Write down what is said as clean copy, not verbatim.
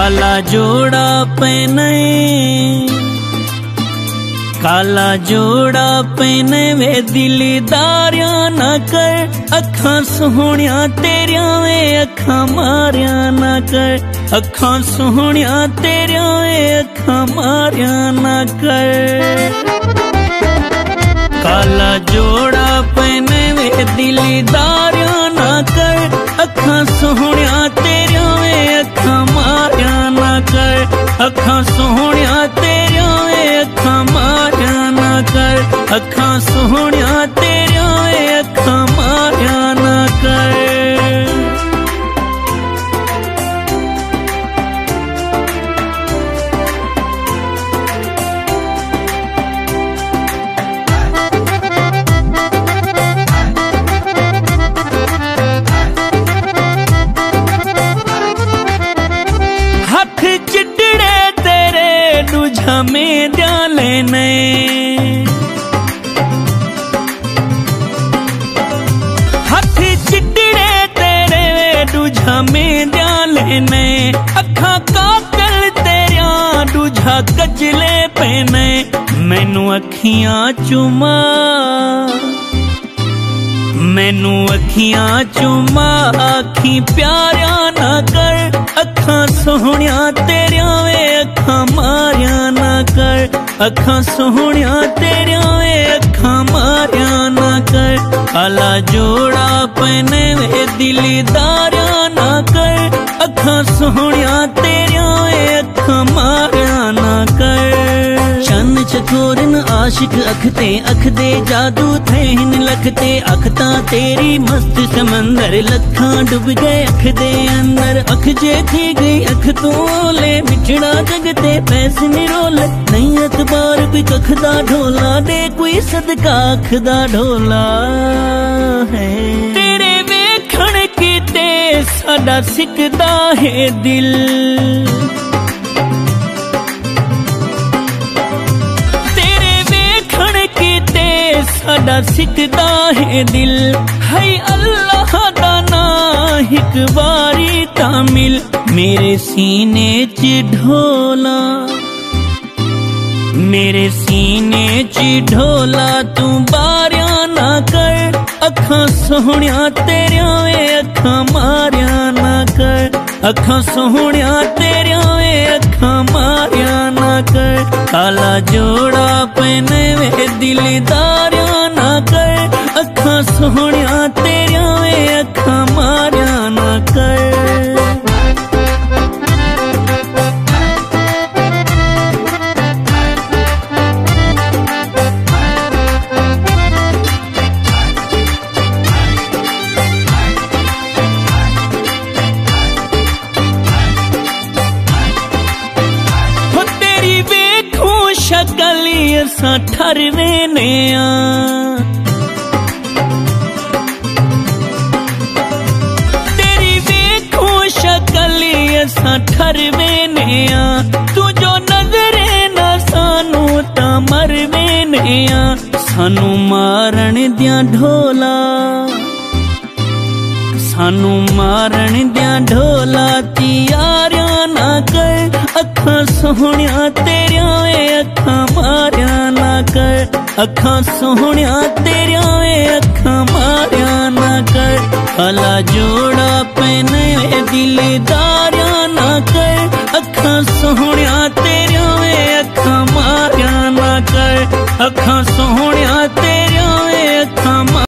काला जोड़ा पहने, काला जोड़ा पहने वे दिलदारियां ना कर, अखां सोहणिया तेरिया वे अखां मारिया ना कर, अखां सोहणिया तेरिया वे अखां मारिया ना कर। काला जोड़ा पहने वे दिलदारियां ना कर, अखां सोहणिया तेरिया वे अखां मारिया ना कर, अखां सोहणिया तेरिया वे अखां मारिया ना कर, अखां सोहणिया तेरिया वे अखां मारिया ना कर। हमें जा लेने, हाथ चिट्टे तेरे दूझा में जा लेने, अखा काकल तेरिया दूझा कचले पेने, मैनू अखियां चुमा, मैनू अखियां चुमा, आखी प्यारिया ना कर, अखां सोहणिया तेरिया वे अखां मारिया ना कर, अखां सोहणिया तेरिया वे अखां मारिया ना कर। काला जोड़ा पहने वे दिलदारियां ना कर, अखां सोहणिया तेरिया वे अखां मारिया ना कर। चन्न चकोरन आशिक अखते, अखदे जादू थे हिन लखते, अखता तेरी मस्त समंदर, लखा डूब गए अख दे अंदर, अख जे थी गई अख तो ले, बिछड़ा जगते पैसे निरोल, नहीं अखबार कोई कखदा ढोला, दे कोई सदका अखदा ढोला है। तेरे वेखण कीते साडा सिकदा है दिल, साडा सिकदा है दिल, है अल्लाह दा ना हिक बारी तामिल, मेरे सीने च ढोला, मेरे सीने च ढोला, तू बारिया ना कर, अखां सोहणिया तेरिया वे अखां मारिया ना कर, अखां सोहणिया तेरिया वे अखां मारिया ना कर। काला जोड़ा पहने वे दिलदारियां ना कर, अखां सोहणिया तेरिया वे अखां मारिया ना कर। शकली असां ठरने ने तेरी वेखो शकली असां ठरवे ने, तू जो नजरे ना सानू ता मरवे ने, सानू मारन दियां ढोला, सानू मारन दियां ढोला, तियारियां ना कर, अखां सोहणिया तेरिया वे अखां मारिया ना कर, अखां सोहणिया तेरिया वे अखां मारिया ना कर। काला जो